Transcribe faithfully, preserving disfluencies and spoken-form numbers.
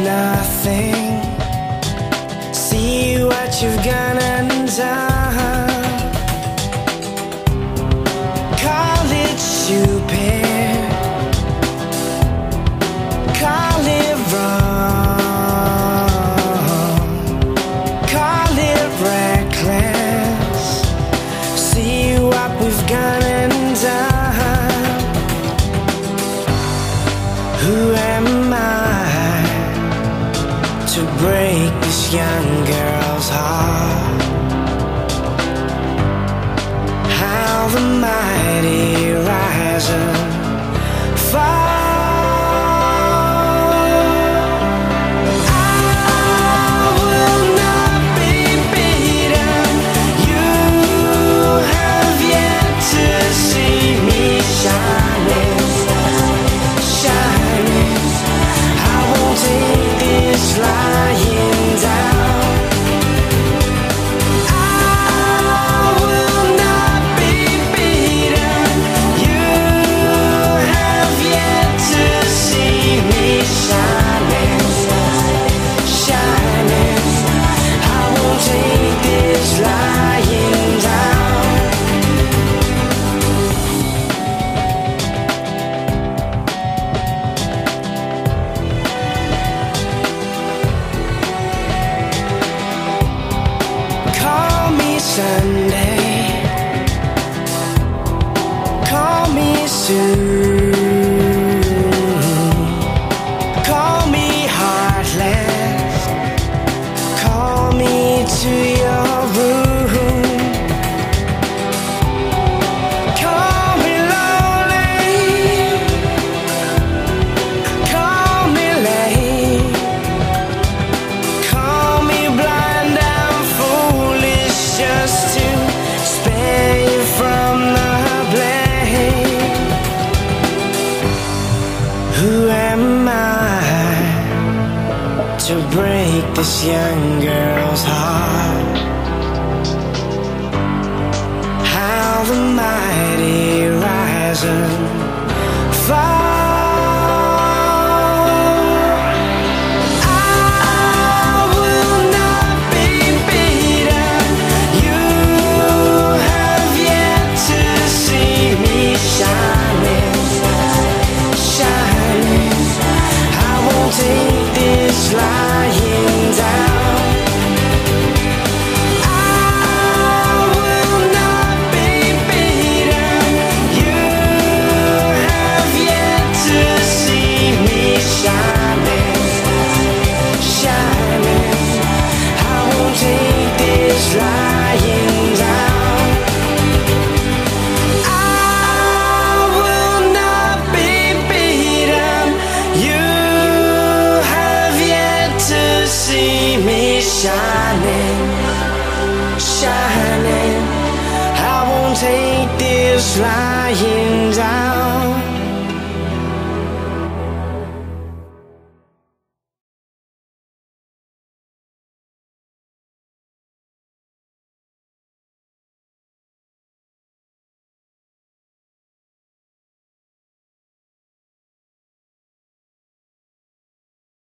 nothing. See what you've gone and done. Call it stupid, call it wrong, call it reckless. See what we've gone and done. Who am I to break this young girl's heart? How the mighty rise and fall. Sunday, call me soon, call me heartless, call me to your room, call me lonely, call me late, call me blind and foolish, just to spare you from the blame. Who am I to break this young girl's heart? How the mighty rise and fall. Shining, shining, I won't take this lying down.